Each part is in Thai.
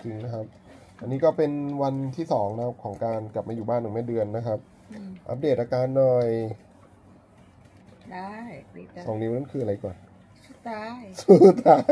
ริงๆนะครับอันนี้ก็เป็นวันที่2นะครับของการกลับมาอยู่บ้านของแม่เดือนนะครับอัปเดตอาการหน่อยได้ 2 นิ้วนั่นคืออะไรก่อนสู้ตาย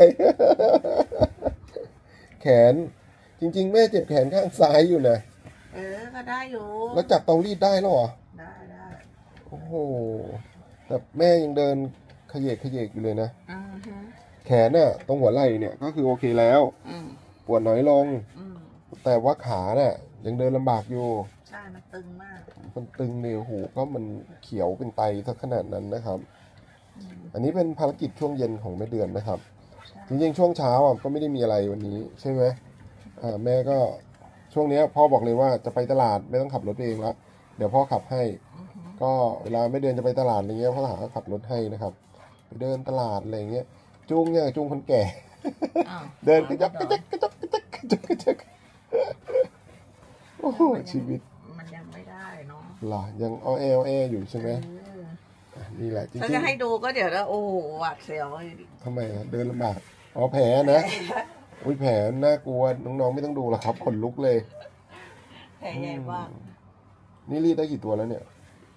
แขนจริงๆแม่เจ็บแขนข้างซ้ายอยู่นะก็ได้อยู่แล้วจับเตารีดได้แล้วเหรอได้โอ้โหแต่แม่ยังเดินขยเยกอยู่เลยนะแขนเนี่ยตรงหัวไหล่เนี่ยก็คือโอเคแล้วปวดน้อยลงแต่ว่าขาเนี่ยยังเดินลำบากอยู่ใช่มันตึงมากมันตึงเนี่ยหูก็มันเขียวเป็นไตสักขนาดนั้นนะครับอันนี้เป็นภารกิจช่วงเย็นของแม่เดือนนะครับจริงๆช่วงเช้าก็ไม่ได้มีอะไรวันนี้ใช่ไหมแม่ก็ช่วงนี้พ่อบอกเลยว่าจะไปตลาดไม่ต้องขับรถเองละเดี๋ยวพ่อขับให้ก็เวลาแม่เดือนจะไปตลาดอะไรเงี้ยพ่อหาขับรถให้นะครับไปเดินตลาดอะไรเงี้ยจูงคนแก่เดินกระจกโอ้โหชีวิตมันยังไม่ได้เนาะล่ะยังอ้อแออยู่ใช่ไหมนี่แหละจริงๆถ้าจะให้ดูก็เดี๋ยวแล้วโอ้หวาดเสียวทำไมเดินลำบากแผลนะอุ้ยแผลน่ากลัวน้องๆไม่ต้องดูหรอกครับขนลุกเลยแผลใหญ่มากนี่รีดได้กี่ตัวแล้วเนี่ย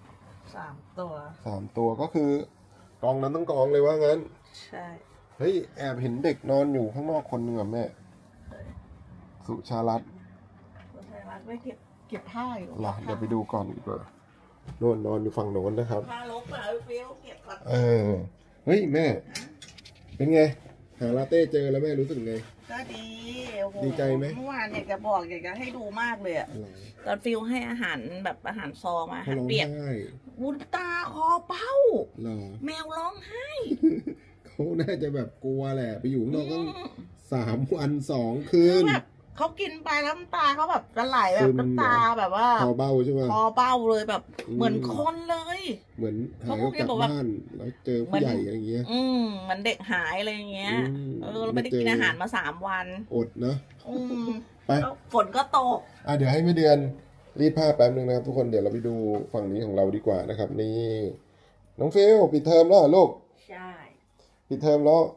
3 ตัวก็คือกองนั้นต้องกองเลยว่างั้นใช่เฮ้ยแอบเห็นเด็กนอนอยู่ข้างนอกคนหนึ่งแม่สุชาลัตน์ไม่เก็บผ้าอยู่หรอเดี๋ยวไปดูก่อนดีกว่าโน่นนอนอยู่ฝั่งโน้นนะครับผ้าลบมาฟิวเก็บก่อนเฮ้ยแม่เป็นไงหาลาเต้เจอแล้วแม่รู้สึกไงก็ดีใจไหมเมื่อวานอยากจะให้ดูมากเลยอะตอนฟิวให้อาหารแบบอาหารซองอาหารเปียกวุ้นตาคอเป้าแมวร้องไห้เขาน่าจะแบบกลัวแหละไปอยู่ข้างนอกตั้ง3 วัน 2 คืนเขากินไปแล้วน้ำตาเขาแบบจะไหลแบบน้ำตาแบบว่าคอเบ้าใช่ไหมคอเบ้าเลยแบบเหมือนคนเลยเหมือนหายกลับบ้านแล้วเจอผู้ใหญ่อะไรเงี้ยเหมือนเด็กหายอะไรเงี้ยเราไม่ได้กินอาหารมา3 วันอดเนาะไปฝนก็ตกเดี๋ยวให้แม่เดือนรีดผ้าแป๊บนึงนะครับทุกคนเดี๋ยวเราไปดูฝั่งนี้ของเราดีกว่านะครับนี่น้องฟิลปิดเทอมแล้วลูกใช่ปิดเทอมแล้ว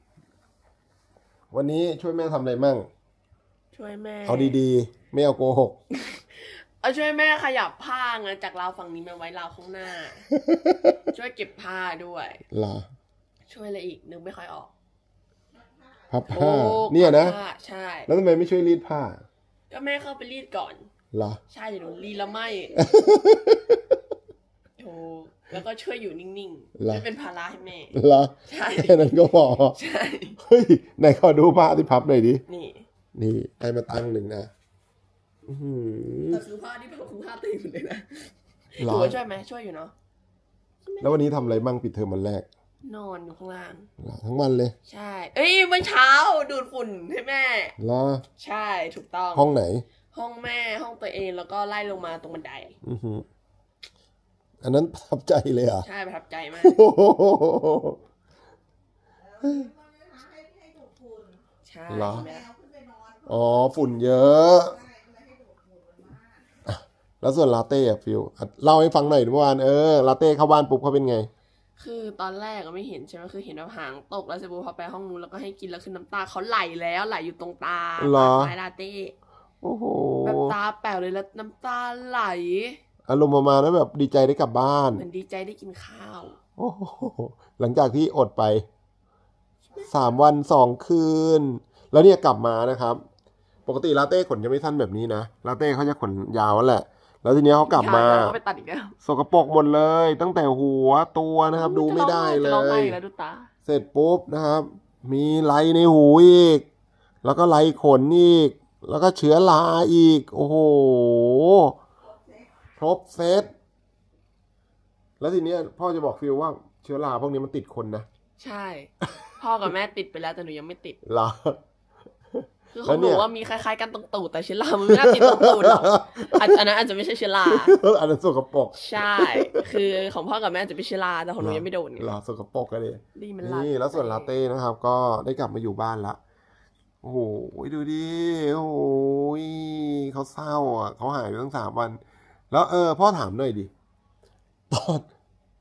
วันนี้ช่วยแม่ทำอะไรมั่งช่วยแม่เอาดีๆไม่เอาโกหกช่วยแม่ขยับผ้าไงจากราวฝั่งนี้มาไว้ราวข้างหน้า ช่วยเก็บผ้าด้วยล่ะช่วยอะไรอีกนึกไม่ค่อยออกพับผ้าเนี่ยนะใช่แล้วทำไมไม่ช่วยรีดผ้าก็แม่เข้าไปรีดก่อนล่ะใช่เดี๋ยวหนูรีดแล้วไม่โอ้แล้วก็ช่วยอยู่นิ่งๆไม่เป็นภาระให้แม่ล่ะใช่แค่นั้นก็พอใช่เฮ้ยไหนขอดูผ้าที่พับหน่อยดินี่ให้มาตั้งหนึ่งนะแต่คือผ้าที่พับคือผ้าตีหมดเลยนะหนูช่วยไหมช่วยอยู่เนาะแล้ววันนี้ทำอะไรบ้างปิดเทอมวันแรกนอนอยู่ข้างล่างทั้งวันเลยใช่เมื่อเช้าดูดฝุ่นให้แม่เหรอใช่ถูกต้องห้องไหนห้องแม่ห้องตัวเองแล้วก็ไล่ลงมาตรงบันไดอันนั้นประทับใจเลยอ่ะใช่ประทับใจมากใช่เหรอฝุ่นเยอะแล้วส่วนลาเต้ฟิวเล่าให้ฟังหน่อยเมื่อวานลาเต้เข้าบ้านปุ๊บเขาเป็นไงคือตอนแรกก็ไม่เห็นใช่ไหมคือเห็นว่าหางตกแล้วเสร็จปุ๊บพอไปห้องนู้นแล้วก็ให้กินแล้วคือน้ำตาเขาไหลแล้วไหลอยู่ตรงตาสายลาเต้โอ้โหแบบตาแป๋วเลยแล้วน้ำตาไหลอารมณ์ประมาณนั้นแบบดีใจได้กลับบ้านเหมือนดีใจได้กินข้าวโอ้โหหลังจากที่อดไป3 วัน 2 คืนแล้วเนี่ยกลับมานะครับปกติลาเต้ขนจะไม่สั้นแบบนี้นะลาเต้เขาจะขนยาวแหละแล้วทีนี้เขากลับมาสกปรกหมดเลยตั้งแต่หัวตัวนะครับดูไม่ได้เลยเสร็จปุ๊บนะครับมีไรในหูอีกแล้วก็ไรขนอีกแล้วก็เชื้อราอีกโอ้โหครบเซตแล้วทีนี้พ่อจะบอกฟิลว่าเชื้อราพวกนี้มันติดคนนะใช่พ่อกับแม่ติดไปแล้วแต่หนูยังไม่ติดหรอคือเขาบอกว่ามีคล้ายๆกันตรงตูดแต่เชื้อรามันไม่น่าติดตรงตูดหรอกอันนั้นอาจจะไม่ใช่เชื้อราอันนั้นสกปรกใช่คือของพ่อกับแม่จะเป็นเชื้อราแต่ของหนูยังไม่โดนหรอสกปรกกันเลยนี่แล้วส่วนลาเต้นะครับก็ได้กลับมาอยู่บ้านละโอ้โหดูดิโอ้โหเขาเศร้าอ่ะเขาหายไปตั้ง3 วันแล้วพ่อถามหน่อยดิ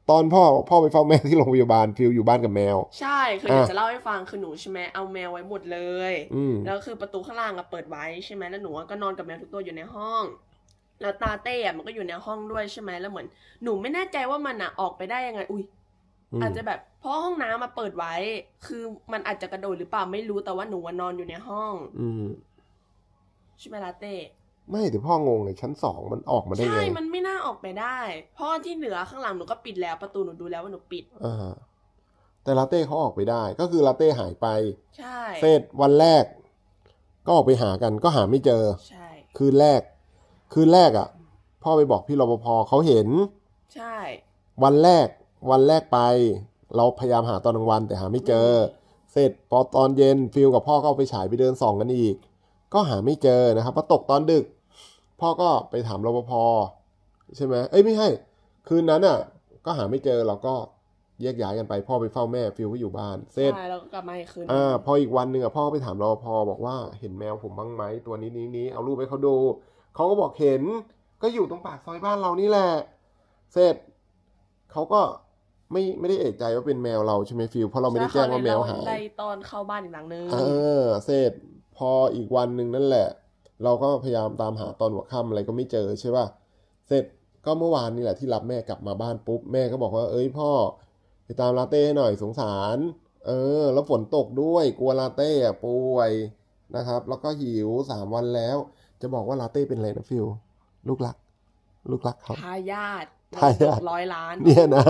ตอนพ่อไปเฝ้าแม่ที่โรงพยาบาลฟิลอยู่บ้านกับแมวใช่คือเดี๋ยวจะเล่าให้ฟังคือหนูใช่ไหมเอาแมวไว้หมดเลยแล้วคือประตูข้างล่างเปิดไว้ใช่ไหมแล้วหนูก็นอนกับแมวทุกตัวอยู่ในห้องแล้วตาเต้มันก็อยู่ในห้องด้วยใช่ไหมแล้วเหมือนหนูไม่แน่ใจว่ามันออกไปได้ยังไงอาจจะแบบเพราะห้องน้ำมาเปิดไว้คือมันอาจจะกระโดดหรือเปล่าไม่รู้แต่ว่าหนูนอนอยู่ในห้องใช่ไหมลาเต้ไม่แต่พ่องงเลยชั้น2มันออกมาได้ไงใช่มันไม่น่าออกไปได้เพราะที่เหลือข้างหลังหนูก็ปิดแล้วประตูหนูดูแล้วว่าหนูปิดแต่ลาเต้เขาออกไปได้ก็คือลาเต้หายไปใช่เสร็จวันแรกก็ออกไปหากันก็หาไม่เจอใช่คืนแรกพ่อไปบอกพี่รปภเขาเห็นใช่วันแรกไปเราพยายามหาตอนกลางวันแต่หาไม่เจอเสร็จพอตอนเย็นฟิลกับพ่อก็เอาไปฉายไปเดินส่องกันอีกก็หาไม่เจอนะครับพอตกตอนดึกพ่อก็ไปถามรปภใช่ไหมไม่ใช่คืนนั้นก็หาไม่เจอเราก็แยกย้ายกันไปพ่อไปเฝ้าแม่ฟิลก็อยู่บ้านเสร็จใช่แล้วก็กลับมาอีกคืนพออีกวันนึงพ่อไปถามรปภบอกว่าเห็นแมวผมบ้างไหมตัวนี้เอารูปให้เขาดูเขาก็บอกเห็นก็อยู่ตรงปากซอยบ้านเรานี่แหละเสร็จเขาก็ไม่ได้เอะใจว่าเป็นแมวเราใช่ไหมฟิลเพราะเราไม่ได้แจ้งว่าแมวหายไล่ตอนเข้าบ้านอีกหลังนึงเสร็จพออีกวันนึงนั่นแหละเราก็พยายามตามหาตอนหัวค่ำอะไรก็ไม่เจอใช่ป่ะเสร็จก็เมื่อวานนี่แหละที่รับแม่กลับมาบ้านปุ๊บแม่ก็บอกว่าพ่อไปตามลาเต้ให้หน่อยสงสารแล้วฝนตกด้วยกลัวลาเต้ป่วยนะครับแล้วก็หิว3 วันแล้วจะบอกว่าลาเต้เป็นอะไรนะฟิลลูกรักครับทายาท100 ล้านเนี่ยนะ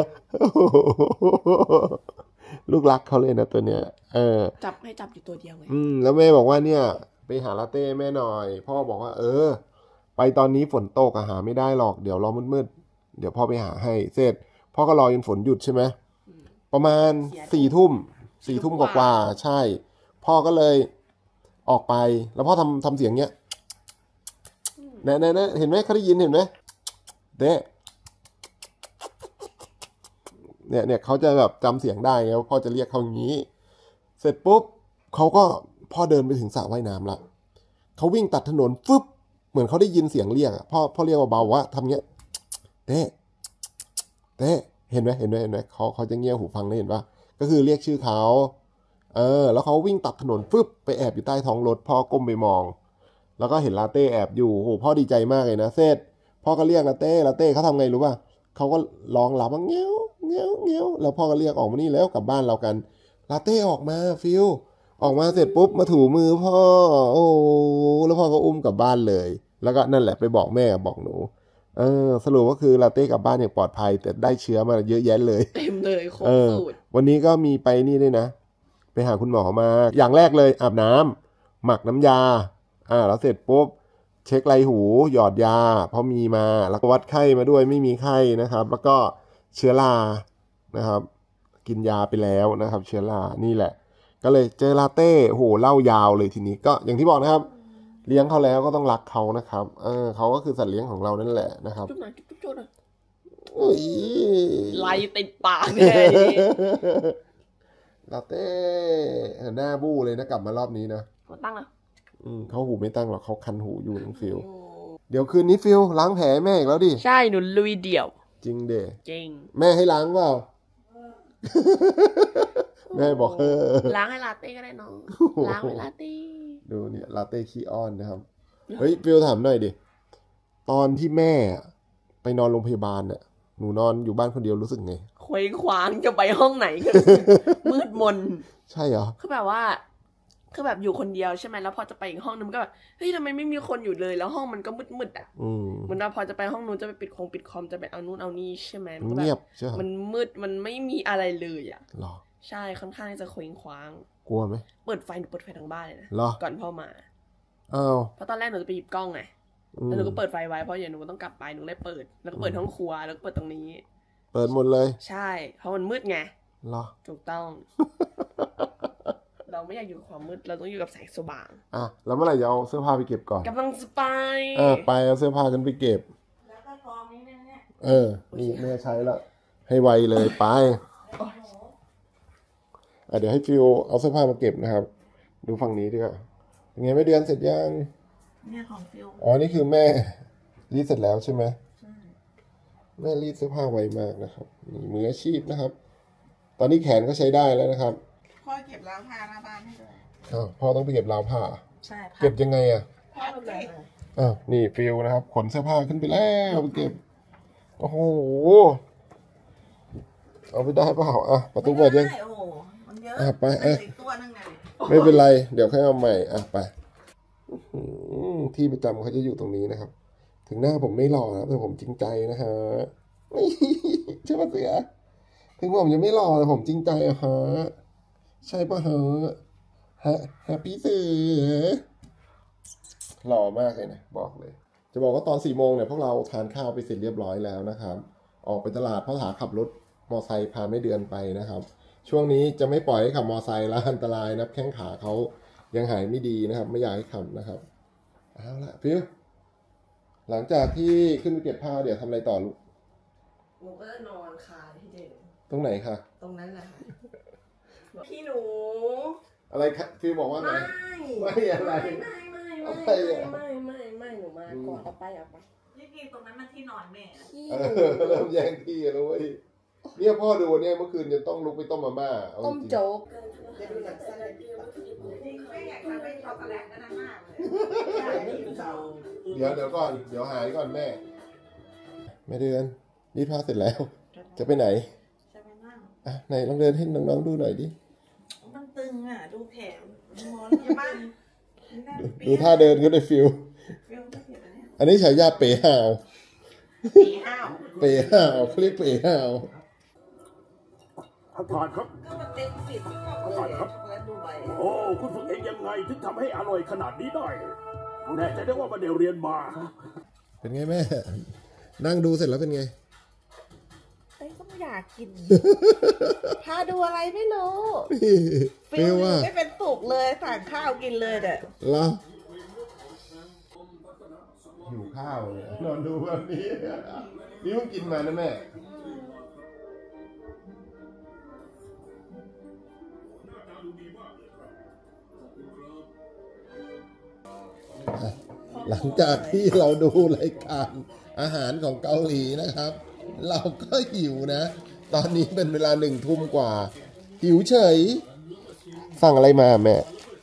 ลูกรักเขาเลยนะตัวเนี้ยจับอยู่ตัวเดียวไงแล้วแม่บอกว่าเนี่ยไปหาลาเต้แม่หน่อยพ่อบอกว่าไปตอนนี้ฝนตกหาไม่ได้หรอกเดี๋ยวรอมืดๆเดี๋ยวพ่อไปหาให้เสร็จพ่อก็รอจนฝนหยุดใช่ไหมประมาณ4 ทุ่มกว่าใช่พ่อก็เลยออกไปแล้วพ่อทำเสียงเนี้ยนะเห็นไหมเขาได้ยินเห็นไหมเนี่ยเขาจะแบบจำเสียงได้ไงว่าพ่อจะเรียกเขาอย่างนี้เสร็จปุ๊บเขาก็พ่อเดินไปถึงสระว่ายน้ำละเขาวิ่งตัดถนนฟึบเหมือนเขาได้ยินเสียงเรียกพ่อเรียกเบาๆว่าทำเงี้ยเต้เห็นไหมเขาจะเงี่ยหูฟังได้เห็นป่ะก็คือเรียกชื่อเขาแล้วเขาวิ่งตัดถนนฟึบไปแอบอยู่ใต้ท้องรถพ่อก้มไปมองแล้วก็เห็นลาเต้แอบอยู่โหพ่อดีใจมากเลยนะเสร็จพ่อก็เรียกลาเต้เขาทำไงรู้ป่ะเขาก็ร้องหลับว่าเงี้ยวแล้วพ่อก็เรียกออกมานี่แล้วกลับบ้านเรากันลาเต้ออกมาฟิลออกมาเสร็จปุ๊บมาถูมือพ่อโอ้แล้วพ่อก็อุ้มกลับบ้านเลยแล้วก็นั่นแหละไปบอกแม่บอกหนูสรุปก็คือลาเต้กลับบ้านอย่างปลอดภัยแต่ได้เชื้อมาเยอะแยะเลยเต็มเลยครบสูตรวันนี้ก็มีไปนี่ด้วยนะไปหาคุณหมอมาอย่างแรกเลยอาบน้ำหมักน้ำยาแล้วเสร็จปุ๊บเช็คไรหูหยอดยาเพราะมีมาแล้วก็วัดไข้มาด้วยไม่มีไข้นะครับแล้วก็เชื้อรานะครับกินยาไปแล้วนะครับเชื้อรานี่แหละก็เลยเจอลาเต้โหเล่ายาวเลยทีนี้ก็อย่างที่บอกนะครับเลี้ยงเขาแล้วก็ต้องรักเขานะครับเขาก็คือสัตว์เลี้ยงของเรานั่นแหละนะครับจุ๊บหน่อยจุ๊บหน่อยไล่ติดปากเลยลาเต้หน้าบู้เลยนะกลับมารอบนี้นะหัวตั้งนะเขาหูไม่ตั้งหรอกเขาคันหูอยู่น้องฟิลเดี๋ยวคืนนี้ฟิลล้างแผลแม่อีกแล้วดิใช่หนูลุยเดี่ยวจริงเด้จริงแม่ให้ล้างเปล่าแม่บอกล้างให้ลาเต้ก็ได้น้องล้างให้ลาเต้ดูเนี่ยลาเต้ขี้อ้อนนะครับเฮ้ยฟิลถามหน่อยดิตอนที่แม่ไปนอนโรงพยาบาลเนี่ยหนูนอนอยู่บ้านคนเดียวรู้สึกไงเคว้งคว้างจะไปห้องไหนกันมืดมนใช่เหรอคือแบบว่าคือแบบอยู่คนเดียวใช่ไหมแล้วพอจะไปอีกห้องนึงก็แบบเฮ้ยทำไมไม่มีคนอยู่เลยแล้วห้องมันก็มืดเหมือนเราพอจะไปห้องนู้นจะไปปิดคอมจะไปเอานู้นเอานี่ใช่ไหมมันเงียบใช่มันมืดมันไม่มีอะไรเลยหรอใช่ค่อนข้างจะเคว้งคว้างกลัวไหมเปิดไฟทั้งบ้านเลยนะก่อนพ่อมาเพราะตอนแรกหนูจะไปหยิบกล้องไงแล้วหนูก็เปิดไฟไว้เพราะอย่างหนูต้องกลับไปหนูเลยเปิดแล้วก็เปิดห้องครัวแล้วก็เปิดตรงนี้เปิดหมดเลยใช่เพราะมันมืดไงหรอถูกต้องเราไม่อยากอยู่กับความมืดเราต้องอยู่กับแสงสว่างแล้วเมื่อไหร่จะเอาเสื้อผ้าไปเก็บก่อนกำลังจะไปไปเอาเสื้อผ้ากันไปเก็บแล้วก็กองนี้เนี่ยนี่แม่ใช้แล้วให้ไวเลยไปเดี๋ยวให้ฟิวเอาเสื้อผ้ามาเก็บนะครับดูฝั่งนี้ดีกว่าเป็นไงแม่เดือนเสร็จยังเนี่ยของฟิวนี่คือแม่รีดเสร็จแล้วใช่ไหมแม่รีดเสื้อผ้าไวมากนะครับนี่มืออาชีพนะครับ ตอนนี้แขนก็ใช้ได้แล้วนะครับพ่อเก็บราวผ้าหน้าบ้านให้ด้วยพ่อต้องไปเก็บราวผ้าใช่เก็บยังไงอ่ะพ่อเลยนี่ฟิลนะครับขนเสื้อผ้าขึ้นไปแล้วไปเก็บโอ้โหเอาไปได้เปล่าประตูเปิดยังมันเยอะไปตัวนึงไงไม่เป็นไรเดี๋ยวค่อยเอาใหม่ไปที่ประจำเขาจะอยู่ตรงนี้นะครับถึงหน้าผมไม่หล่อนะแต่ผมจริงใจนะฮะใช่ปะเสือถึงผมจะไม่หล่อแต่ผมจริงใจฮะใช่ปะฮะแฮปปี้เสือหล่อมากเลยนะบอกเลยจะบอกว่าตอน4 โมงเนี่ยพวกเราทานข้าวไปเสร็จเรียบร้อยแล้วนะครับออกไปตลาดพ่อถาขับรถมอไซค์พาแม่เดือนไปนะครับช่วงนี้จะไม่ปล่อยให้ขับมอไซค์แล้วอันตรายนะแข้งขาเขายังหายไม่ดีนะครับไม่อยากให้ขับนะครับเอาละฟิวหลังจากที่ขึ้นไปเก็บผ้าเดี๋ยวทำอะไรต่อลูกหนูก็จะนอนคาที่เดิมตรงไหนคะตรงนั้นแหละค่ะพี่หนูอะไรฟิวบอกว่าไงไม่อะไรไม่หนูมาก่อนเอาไปที่ตรงนั้นมันที่นอนแม่เริ่มแย่งที่แล้วเว้ยเนี่ยพ่อดูเนี่ยเมื่อคืนจะต้องลุกไปต้มมาม่าต้มโจ๊กเดี๋ยวก่อนเดี๋ยวหายก่อนแม่เดือนรีดผ้าเสร็จแล้วจะไปไหนจะไปนั่งไหนลองเดินให้น้องๆดูหน่อยดิมันตึงดูแขนงอจะบ้างดูท่าเดินก็ได้ฟิลอันนี้ฉายาเป๋ห่าวเขาเรียกเป๋ห่าวทานครับทานครับโอ้คุณฝึกเองยังไงถึงทำให้อร่อยขนาดนี้ได้แน่ใจได้ว่ามันเดี๋ยวเรียนมาเป็นไงแม่นั่งดูเสร็จแล้วเป็นไงก็ไม่อยากกินพาดูอะไรไม่รู้ฟิลว่าไม่เป็นสุกเลยสั่งข้าวกินเลยเด้อแล้วหิวข้าวเลยนอนดูแบบนี้นี่เพิ่งกินมานะแม่หลังจากที่เราดูรายการอาหารของเกาหลีนะครับ เราก็หิวนะตอนนี้เป็นเวลา1 ทุ่มกว่าหิวเฉยสั่งอะไรมาแม่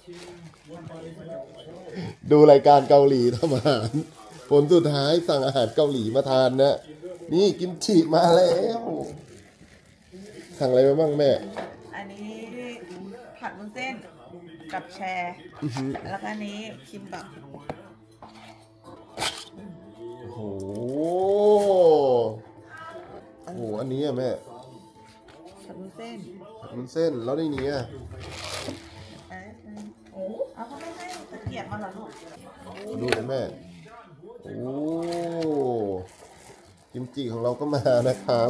ดูรายการเกาหลีทำอาหารผลสุดท้ายสั่งอาหารเกาหลีมาทานนะนี่กิมจิมาแล้วสั่งอะไรมาบ้างแม่อันนี้ผัดวุ้นเส้นกับแชร์แล้วก็นี้คิมบับโอ้โหอันนี้อะแม่ผัดวุ้นเส้นแล้วในนี้อะเอาเขาไม่ให้ตะเกียบมาเหรอลูกดูนะแม่กิมจิของเราก็มานะครับ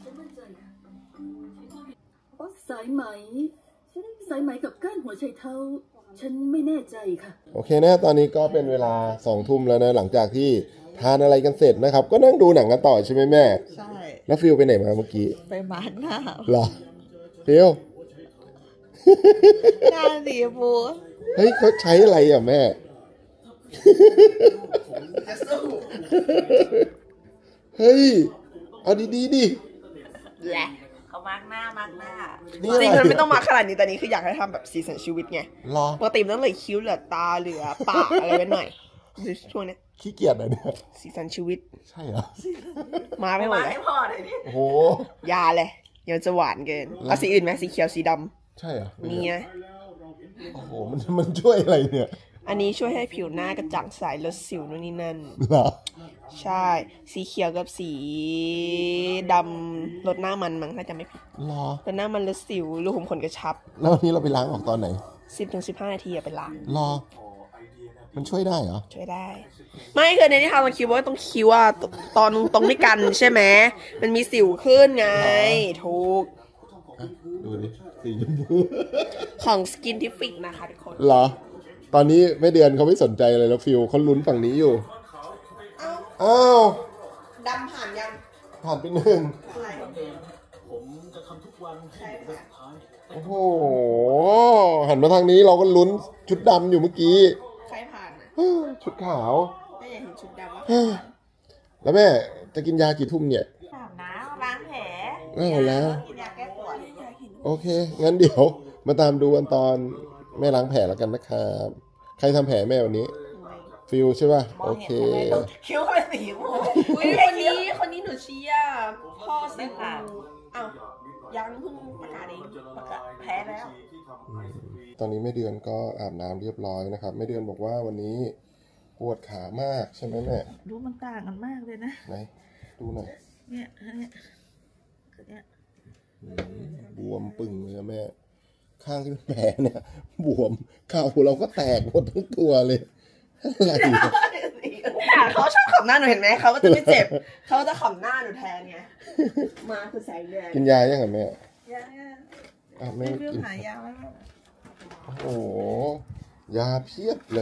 สายไหมกับก้านหัวไชเท้าฉันไม่แน่ใจค่ะโอเคนะตอนนี้ก็เป็นเวลา2 ทุ่มแล้วนะหลังจากที่ทานอะไรกันเสร็จนะครับก็นั่งดูหนังกันต่อใช่ไหมแม่ใช่แล้วฟิลไปไหนมาเมื่อกี้ไปมาร์กหน้าเหรอฟิลหน้าสีฟูเฮ้ยเขาใช้อะไรอ่ะแม่เฮ้ยเอาดีดิแหละเขามาร์กหน้าจริงๆมันไม่ต้องมาขนาดนี้แต่นี้คืออยากให้ทำแบบสีสันชีวิตไงปกติต้องเลยคิ้วเหลือตาเหลือปากอะไรไว้หน่อยดูช่วงนี้ขี้เกียจอะไรเนี่ยสีสันชีวิตใช่เหรอมาไม่หมดเลยโอ้โหยาเลยยังจะหวานเกินเอาสีอื่นไหมสีเขียวสีดำใช่เหรอมีไงโอ้โหมันช่วยอะไรเนี่ยอันนี้ช่วยให้ผิวหน้ากระจ่างใสลดสิวนู่นนี่นั่นเหรอใช่สีเขียวกับสีดำลดหน้ามันมั้งถ้าจำไม่ผิดเหรอลดหน้ามันลดสิวรูขุมขนกระชับแล้ววันนี้เราไปล้างออกตอนไหน 10-15 นาทีไปล้างเหรอมันช่วยได้เหรอช่วยได้ไม่คือในที่ทำมันคิดว่าต้องคิ้วอะตอนตรงด้วยกันใช่ไหมมันมีสิวขึ้นไงถูกดูดิสีชมพูของ Skintific นะคะทุกคนเหรอตอนนี้แม่เดือนเขาไม่สนใจเลยแล้วฟิลเขาลุ้นฝั่งนี้อยู่อ้าวดำผ่านยังผ่านไป1 ผมจะทำทุกวันโอ้โหหันมาทางนี้เราก็ลุ้นชุดดำอยู่เมื่อกี้ใครผ่านชุดขาวไม่เห็นชุดดำแล้วแม่จะกินยากี่ทุ่มเนี่ย 5 อ้าวแล้วกินยาแก้ปวดโอเค งั้นเดี๋ยวมาตามดูกันตอนแม่ล้างแผลแล้วกันนะครับ ใครทำแผลแม่วันนี้ ฟิลใช่ป่ะ โอเคคิ้วเป็นสีม่วงอุ้ยคนนี้หนูเชียร์พ่อสิค่ะอ้าวยังเพิ่งประกาศเองแพ้แล้วตอนนี้แม่เดือนก็อาบน้ำเรียบร้อยนะครับแม่เดือนบอกว่าวันนี้ปวดขามากใช่ไหมแม่ดูมันต่างกันมากเลยนะไหนดูหน่อยเนี่ยบวมปึ่งเลยอะแม่ ข้างที่เป็นแผลเนี่ยบวมเข่าเราก็แตกหมดทั้งตัวเลยอะไรเนี่ยเขาชอบขำหน้าหนูเห็นไหมเขาก็จะไม่เจ็บเขาจะขำหน้าหนูแทนไงมาคือแสงแดดกินยายังไงแม่ยาอ่ะแม่ฟิวกินหายาไว้โอ้โหยาเพียบเลย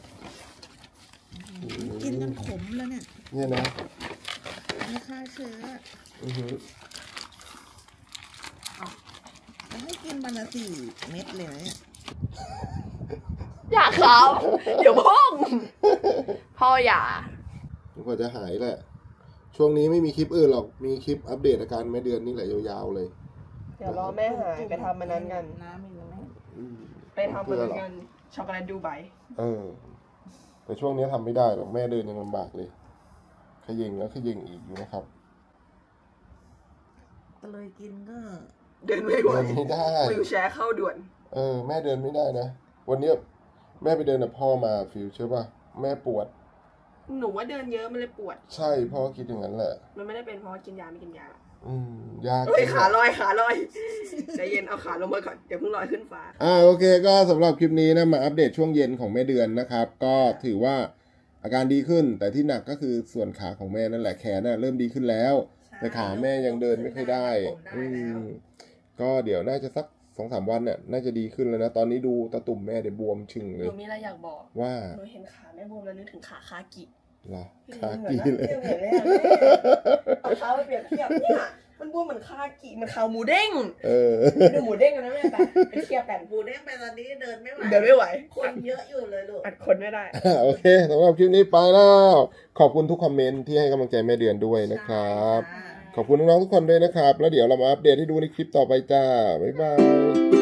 กินกันขมแล้วเนี่ยเนี่ยนะไม่ฆ่าเชื้ออือหือให้กินวันละ4 เม็ดเลยเนี่ยอย่าครับเดี๋ยวพ่องพ่ออย่ากว่าจะหายแหละ ช่วงนี้ไม่มีคลิปอื่นหรอกมีคลิปอัปเดตอาการแม่เดือนนี่แหละยาวๆเลยเดี๋ยวรอแม่หายไปทำมันนั้นกันน้ำมีไหมอืมไปทำมันนั้นกันช็อกโกแลตดูไบแต่ช่วงนี้ทำไม่ได้หรอกแม่เดินยังลำบากเลยขยิงแล้วขยิงอีกอยู่นะครับก็เลยกินก็เดินไม่ไหวเดินไม่ได้วิวแชร์เข้าด่วนแม่เดินไม่ได้นะวันนี้แม่ไปเดินกับพ่อมาฟิวใช่ป่ะแม่ปวดหนูว่าเดินเยอะมันเลยปวดใช่พ่อคิดอย่างนั้นแหละมันไม่ได้เป็นเพราะว่ากินยาไม่กินยายากเฮ้ยขาลอยใจเย็นเอาขาลงมาก่อนเดี๋ยวเพิ่งลอยขึ้นฟ้าโอเคก็สำหรับคลิปนี้นะมาอัปเดตช่วงเย็นของแม่เดือนนะครับ ก็ถือว่าอาการดีขึ้นแต่ที่หนักก็คือส่วนขาของแม่นั่นแหละแขนน่ะเริ่มดีขึ้นแล้วแต่ขาแม่ยังเดินไม่ค่อยได้ก็เดี๋ยวน่าจะสัก 2-3 วันเนี่ยน่าจะดีขึ้นแล้วนะตอนนี้ดูตาตุ่มแม่เดี๋ยวบวมชึงหเลยนูมีอะไรอยากบอกว่าหนูเห็นขาแม่บวมแล้วนึกถึงขาคากิเหรอขากีเลยเหมือนแม่เอาเท้าไปเปรียบเทียบเนี่ยมันบวมเหมือนคากิมันขาวหมูเด้งดูหมูเด้งกันนะแม่ไปเทียบกันปูเด้งไปตอนนี้เดินไม่ไหวเดินไม่ไหวคนเยอะอยู่เลยลูกอัดคนไม่ได้โอเคสำหรับคลิปนี้ไปแล้วขอบคุณทุกคอมเมนต์ที่ให้กำลังใจแม่เดือนด้วยนะครับขอบคุณน้องๆทุกคนด้วยนะครับแล้วเดี๋ยวเรามาอัปเดตให้ดูในคลิปต่อไปจ้าบ๊ายบาย